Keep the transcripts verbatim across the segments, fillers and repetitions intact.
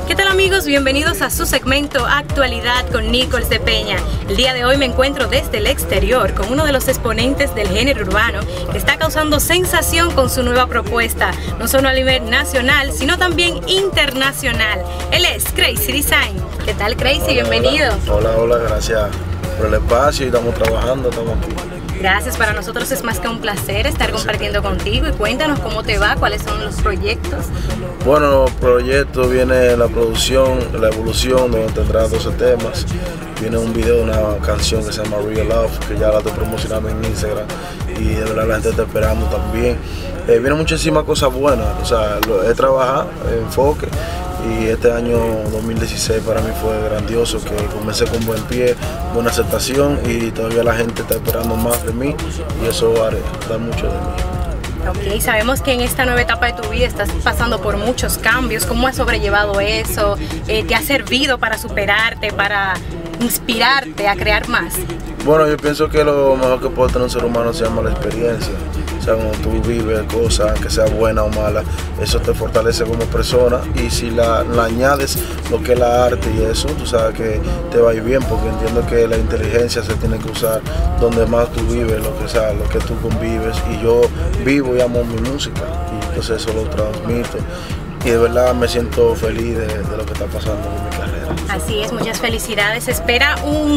¿Qué tal amigos? Bienvenidos a su segmento Actualidad con Nichols de Peña. El día de hoy me encuentro desde el exterior con uno de los exponentes del género urbano que está causando sensación con su nueva propuesta, no solo a nivel nacional, sino también internacional. Él es Crazy Design. ¿Qué tal, Crazy? Hola, Bienvenido. Hola, hola, gracias por el espacio y estamos trabajando, estamos aquí. Gracias, para nosotros es más que un placer estar compartiendo contigo y cuéntanos cómo te va, cuáles son los proyectos. Bueno, los proyectos, viene la producción, la evolución, donde tendrá doce temas. Viene un video de una canción que se llama Real Love, que ya la estoy promocionando en Instagram y de verdad la gente está esperando también. Eh, vienen muchísimas cosas buenas, o sea, lo, he trabajado, enfoque. Y este año dos mil dieciséis para mí fue grandioso, que comencé con buen pie, buena aceptación y todavía la gente está esperando más de mí y eso va a dar mucho de mí. Ok, sabemos que en esta nueva etapa de tu vida estás pasando por muchos cambios. ¿Cómo has sobrellevado eso? Eh, ¿Te ha servido para superarte, para inspirarte a crear más? Bueno, yo pienso que lo mejor que puede tener un ser humano se llama la experiencia. O sea, cuando tú vives cosas, que sea buena o mala, eso te fortalece como persona y si la, la añades lo que es la arte y eso, tú sabes que te va a ir bien, porque entiendo que la inteligencia se tiene que usar donde más tú vives, lo que sea, lo que tú convives, y yo vivo y amo mi música y entonces eso lo transmito y de verdad me siento feliz de, de lo que está pasando en mi carrera. Así es, muchas felicidades. Espera un,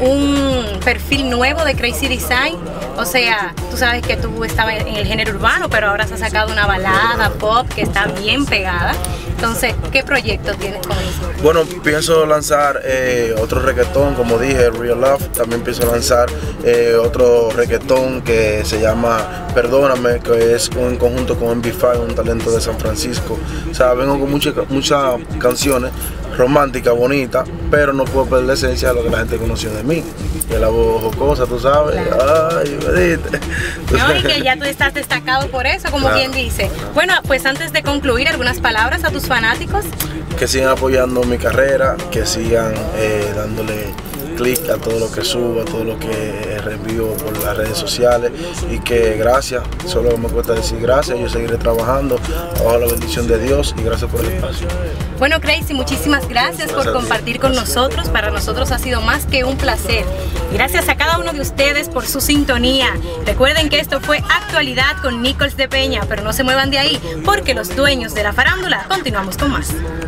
un perfil nuevo de Crazy Design. O sea, tú sabes que tú estabas en el género urbano, pero ahora se ha sacado una balada pop que está bien pegada. Entonces, ¿qué proyecto tienes con eso? Bueno, pienso lanzar eh, otro reggaetón, como dije, Real Love. También pienso lanzar eh, otro reggaetón que se llama Perdóname, que es un conjunto con M B cinco, un talento de San Francisco. O sea, vengo con muchas muchas canciones románticas, bonitas, pero no puedo perder la esencia de lo que la gente conoció de mí. Que la voz jocosa, tú sabes. Claro. Ay, me diste. No, y que ya tú estás destacado por eso, como Claro. quien dice. Bueno, pues antes de concluir, algunas palabras a tus fanáticos. Que sigan apoyando mi carrera, que sigan eh, dándole clic a todo lo que subo, a todo lo que reenvío por las redes sociales y que gracias, solo me cuesta decir gracias, yo seguiré trabajando bajo la bendición de Dios y gracias por el espacio. Bueno, Crazy, muchísimas gracias, gracias por compartir con gracias. nosotros. Para nosotros ha sido más que un placer. Gracias a cada uno de ustedes por su sintonía. Recuerden que esto fue Actualidad con Nichols de Peña, pero no se muevan de ahí porque los dueños de la farándula continuamos con más.